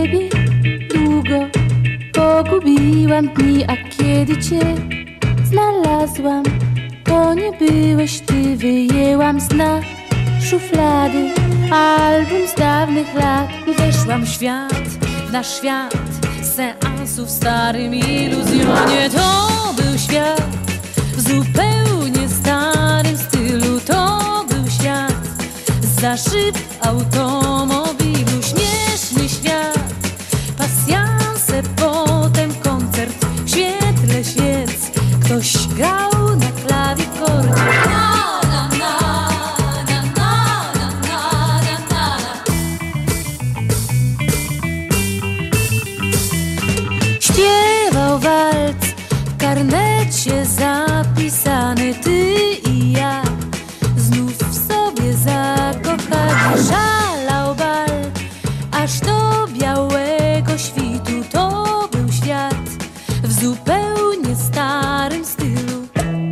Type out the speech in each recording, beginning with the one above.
ciebie długo pogubiłam dni, a kiedy cię znalazłam, to nie byłeś ty. Wyjęłam z dna szuflady album z dawnych lat i weszłam w świat, w nasz świat seansów w starym iluzjonie. To był świat w zupełnie starym stylu. To był świat za szyb automobilu. Śmieszny świat, pasjanse, potem koncert w świetle świec. Ktoś grał na klawikordzie. Śpiewał walc w karnecie zapisany. Ty i ja znów w sobie zakochani. Szalał bal aż do białego świtu. To był świat w zupełnie starym stylu.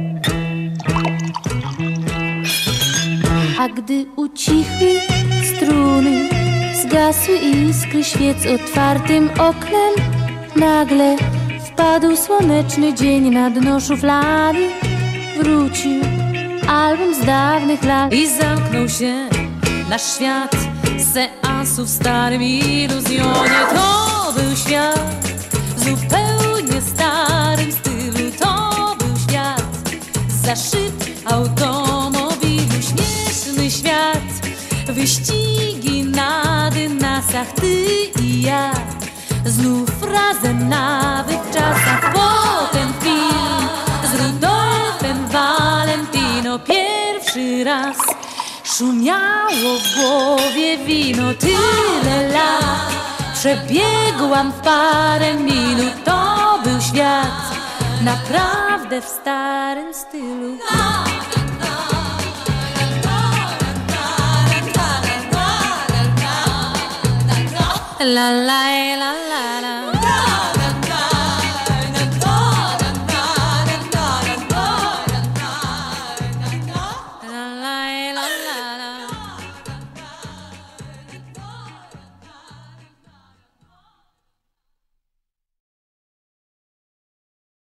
A gdy ucichły struny, zgasły iskry świec otwartym oknem, nagle wpadł słoneczny dzień. Na dno szuflady wrócił album z dawnych lat i zamknął się nasz świat seansów w starym iluzjonie. To był świat w zupełnie starym stylu. To był świat za szyb automobilu. Śmieszny świat, wyścigi na dynasach. Ty i ja znów razem na wych czasach. Potem film z Rudolfem Valentino. Pierwszy raz szumiało w głowie wino. Tyle lat przebiegłam w parę minut. To był świat naprawdę w starym stylu. La la la